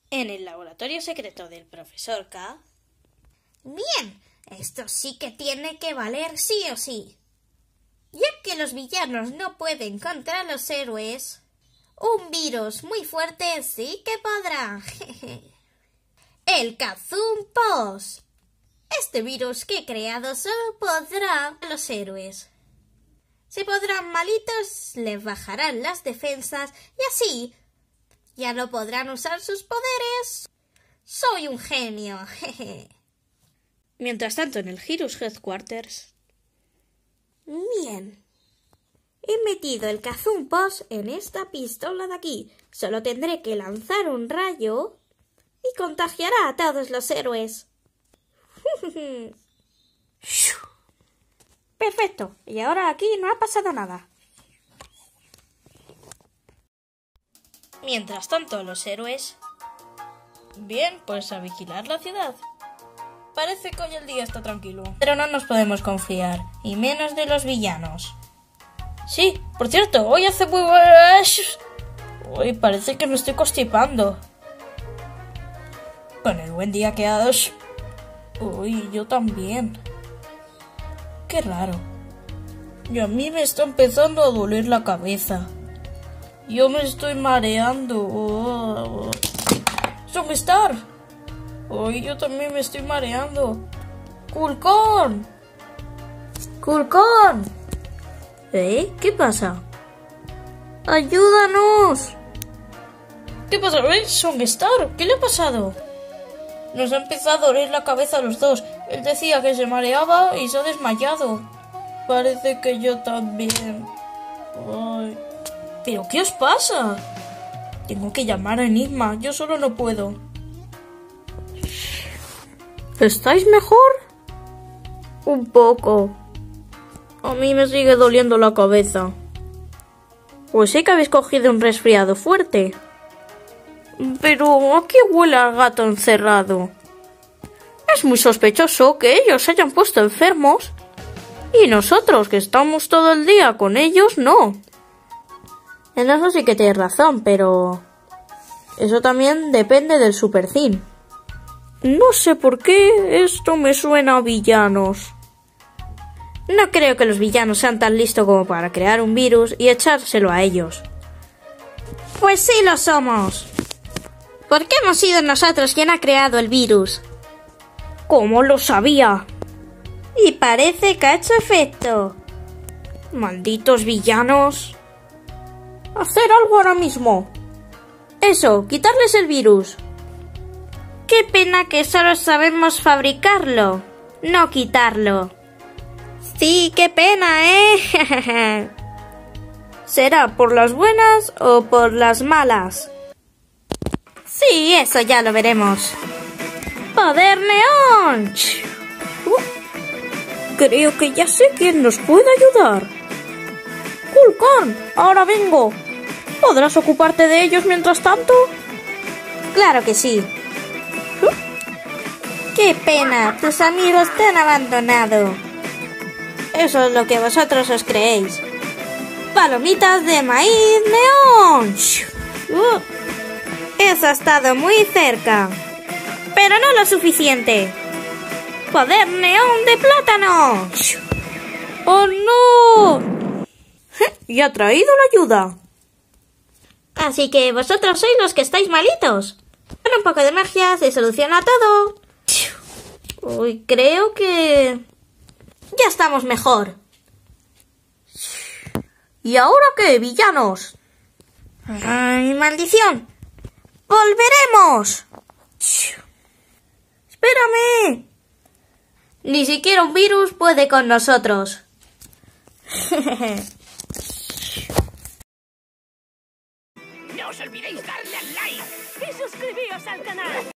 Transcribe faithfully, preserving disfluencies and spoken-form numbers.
En el laboratorio secreto del profesor K. Bien, esto sí que tiene que valer sí o sí. Ya que los villanos no pueden contra los héroes, un virus muy fuerte sí que podrá. El Kazumpos. Este virus que he creado solo podrá a los héroes. Si podrán malitos, les bajarán las defensas y así ya no podrán usar sus poderes. Soy un genio. Mientras tanto, en el Heroes Headquarters. Bien. He metido el Kazumpos en esta pistola de aquí. Solo tendré que lanzar un rayo y contagiará a todos los héroes. Perfecto. Y ahora aquí no ha pasado nada. Mientras tanto, los héroes. Bien, pues a vigilar la ciudad. Parece que hoy el día está tranquilo. Pero no nos podemos confiar, y menos de los villanos. Sí, por cierto, hoy hace muy... Hoy parece que me estoy constipando. Con el buen día que ha dado... Uy, yo también. Qué raro. Y a mí me está empezando a doler la cabeza. Yo me estoy mareando. Oh. ¡Songstar! Hoy yo también me estoy mareando. ¡Kulcorn! ¡Kulcorn! ¿Eh? ¿Qué pasa? ¡Ayúdanos! ¿Qué pasa? ¿Eh? ¡Songstar! ¿Qué le ha pasado? Nos ha empezado a doler la cabeza a los dos. Él decía que se mareaba y se ha desmayado. Parece que yo también. Ay. ¿Pero qué os pasa? Tengo que llamar a Enigma. Yo solo no puedo. ¿Estáis mejor? Un poco. A mí me sigue doliendo la cabeza. Pues sí que habéis cogido un resfriado fuerte. Pero ¿a qué huele al gato encerrado? Es muy sospechoso que ellos se hayan puesto enfermos y nosotros, que estamos todo el día con ellos, no. En eso sí que tienes razón, pero eso también depende del Supercin. No sé por qué esto me suena a villanos. No creo que los villanos sean tan listos como para crear un virus y echárselo a ellos. Pues sí lo somos. ¿Por qué hemos sido nosotros quien ha creado el virus? ¿Cómo lo sabía? Y parece que ha hecho efecto. Malditos villanos. Hacer algo ahora mismo. Eso, quitarles el virus. Qué pena que solo sabemos fabricarlo, no quitarlo. Sí, qué pena, ¿eh? ¿Será por las buenas o por las malas? Sí, eso ya lo veremos. ¡Poder neón! Uh, creo que ya sé quién nos puede ayudar. Kulcorn, ahora vengo. ¿Podrás ocuparte de ellos mientras tanto? Claro que sí. Uh, ¡qué pena! Tus amigos te han abandonado. Eso es lo que vosotros os creéis. Palomitas de maíz neón. Uh, eso ha estado muy cerca. Pero no lo suficiente. ¡Poder neón de plátano! ¡Oh, no! Y ha traído la ayuda. Así que vosotros sois los que estáis malitos. Con un poco de magia se soluciona todo. Uy, creo que... ya estamos mejor. ¿Y ahora qué, villanos? ¡Ay, maldición! ¡Volveremos! ¡Espérame! Ni siquiera un virus puede con nosotros. No os olvidéis darle al like y suscribíos al canal.